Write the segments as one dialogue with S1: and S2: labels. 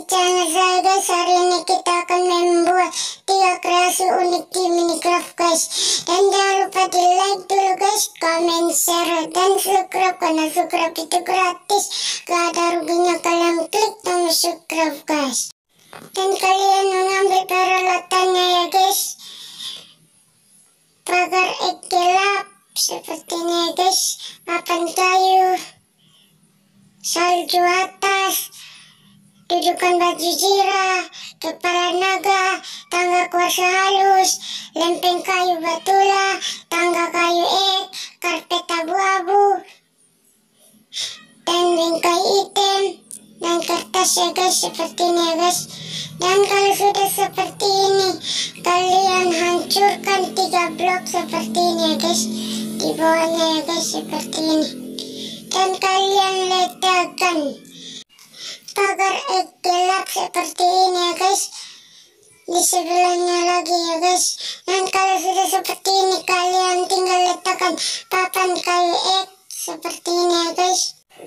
S1: channel saya guys. Hari ini kita akan membuat 3 kreasi unik di Minecraft guys. Dan jangan lupa di like dulu guys, comment, share, dan subscribe karena subscribe itu gratis. Gak ada ruginya kalian klik tombol subscribe guys. Dan kalian mengambil peralatannya ya guys. Pagar ek gelap seperti ini ya guys. Papan kayu, salju atas, dudukan baju zirah, kepala naga, tangga kuarsa halus, lempeng kayu batula, tangga kayu ek, karpet abu-abu, dan bingkai hitam, dan kertas ya guys, seperti ini ya guys. Dan kalau sudah seperti ini, kalian hancurkan 3 blok seperti ini ya guys, di bawahnya ya guys, seperti ini. Dan kalian letakkan pagar ek gelap seperti ini ya guys, di sebelahnya lagi ya guys. Dan kalau sudah seperti ini, kalian tinggal letakkan papan kayu ek seperti ini ya guys,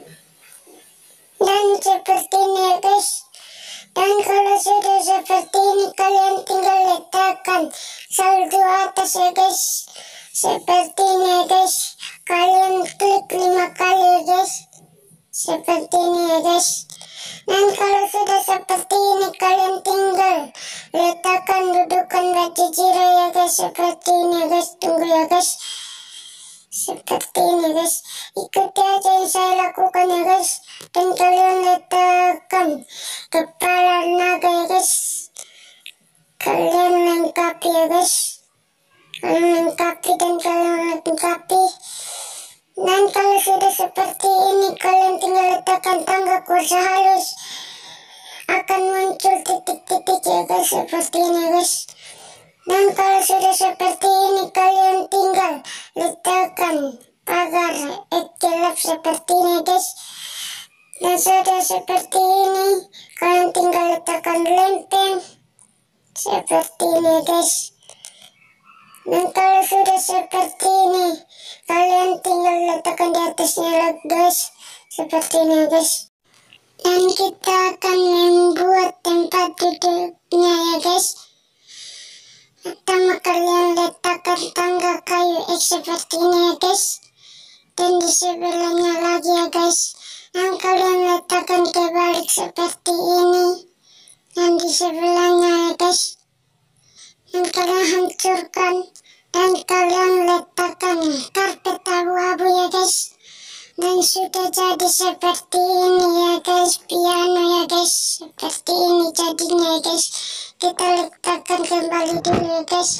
S1: dan seperti ini ya guys. Dan kalau sudah seperti ini, kalian tinggal letakkan salju atas ya guys, seperti ini ya guys. Kalian klik 5 kali ya guys, seperti ini ya guys. Dan kalau sudah seperti ini, kalian tinggal letakkan dudukan baju zirah ya guys, seperti ini ya guys. Tunggu ya guys, seperti ini guys. Ikuti aja yang saya lakukan ya guys. Dan kalian letakkan kepala naga ya guys. Kalian lengkapi ya guys, kalian lengkapi dan kalian lengkapi. Dan kalau sudah seperti ini, kalian tinggal letakkan tangga kuarsa halus. Akan muncul titik-titik ya guys, seperti ini guys. Dan kalau sudah seperti ini, kalian tinggal letakkan pagar ek gelap seperti ini guys. Dan sudah seperti ini, kalian tinggal letakkan lempeng seperti ini guys. Dan kalau sudah seperti ini, kalian tinggal letakkan di atasnya lagi guys, seperti ini guys. Dan kita akan membuat tempat duduknya ya guys. Pertama kalian letakkan tangga kayu ek seperti ini ya guys, dan di sebelahnya lagi ya guys. Dan kalian letakkan kebalik seperti ini, dan di sebelahnya ya guys. Dan kalian hancurkan, dan kalian letakkan karpet abu-abu ya guys. Dan sudah jadi seperti ini ya guys, piano ya guys, seperti ini jadinya ya guys. Kita letakkan kembali dulu ya guys.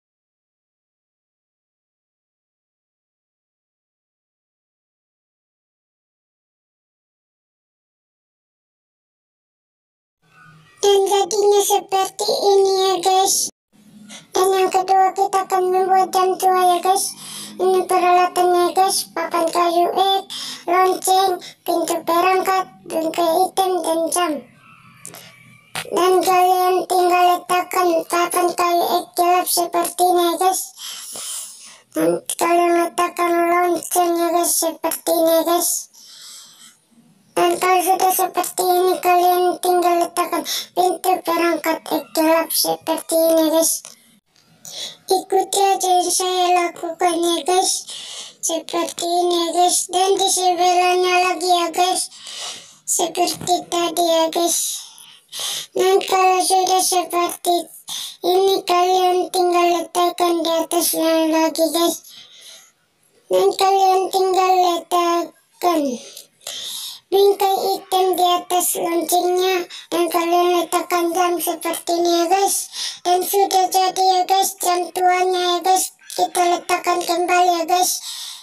S1: Dan jadinya seperti ini ya guys. Dan yang kedua, kita akan membuat jam tua ya guys. Ini peralatannya guys, papan kayu ek, lonceng, pintu perangkat, bingkai hitam, dan jam. Dan kalian tinggal letakkan papan kayu ek gelap seperti ini ya guys. Dan kalian letakkan lonceng ya guys, seperti ini ya guys. Dan kalau sudah seperti ini, kalian tinggal letakkan pintu perangkat ek gelap seperti ini guys. Ikuti aja yang saya lakukan ya guys, seperti ini ya guys. Dan di sebelahnya lagi ya guys, seperti tadi ya guys. Dan kalau sudah seperti ini, kalian tinggal letakkan di atasnya lagi guys. Dan kalian tinggal letakkan bingkai hitam di atas loncengnya, dan kalian letakkan jam seperti ini ya guys. Dan sudah jadi ya guys jam tuanya ya guys. Kita letakkan kembali ya guys.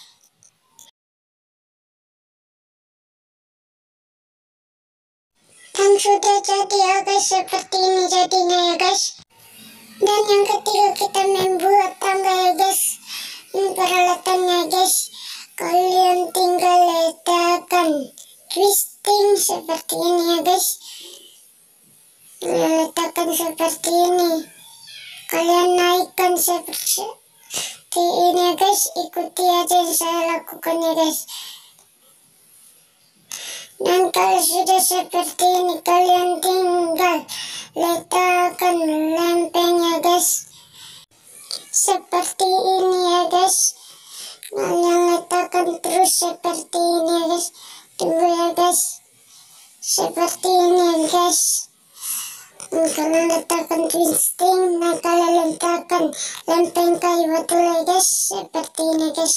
S1: Dan sudah jadi ya guys, seperti ini jadinya ya guys. Dan yang ketiga, kita membuat tangga ya guys. Ini peralatannya guys. Kalian tinggal letakkan twisting seperti ini ya guys. Kalian letakkan seperti ini, kalian naikkan seperti ini ya guys. Ikuti aja yang saya lakukan ya guys. Dan kalau sudah seperti ini kalian tinggal letakkan lempengnya guys, seperti ini ya guys. Kalian letakkan terus seperti ini ya guys. Tunggu ya guys, seperti ini ya guys. Kalian letakkan twisting, nah kalian letakkan lempeng kayu batu ya guys, seperti ini guys.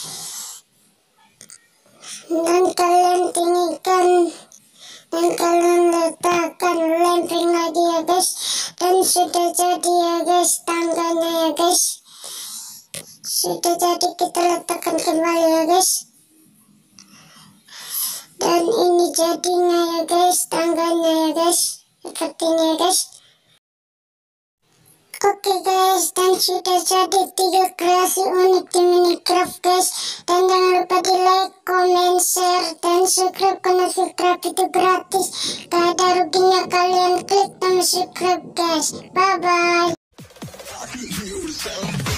S1: Dan kalian tinggikan, dan kalian letakkan lempeng lagi ya guys. Dan sudah jadi ya guys tangganya ya guys. Sudah jadi, kita letakkan kembali ya guys. Dan ini jadinya ya guys tangganya ya guys, seperti ini ya guys. Oke guys, dan sudah jadi 3 kreasi unik di Minecraft guys. Dan jangan lupa di like, comment, share, dan subscribe karena subscribe itu gratis. Gak ada ruginya kalian klik tombol subscribe guys. Bye bye.